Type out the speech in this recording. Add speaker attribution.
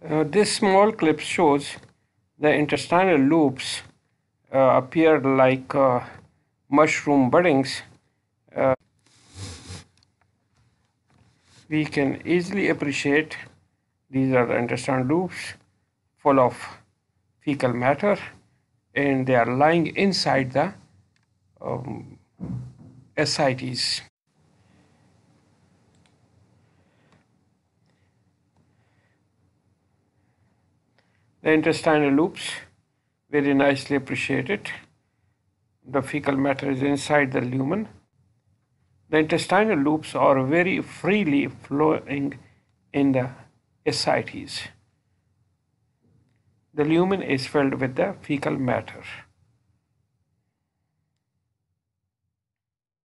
Speaker 1: This small clip shows the intestinal loops appear like mushroom buddings. We can easily appreciate these are the intestinal loops full of fecal matter, and they are lying inside the ascites. The intestinal loops, very nicely appreciated. The fecal matter is inside the lumen. The intestinal loops are very freely flowing in the ascites. The lumen is filled with the fecal matter.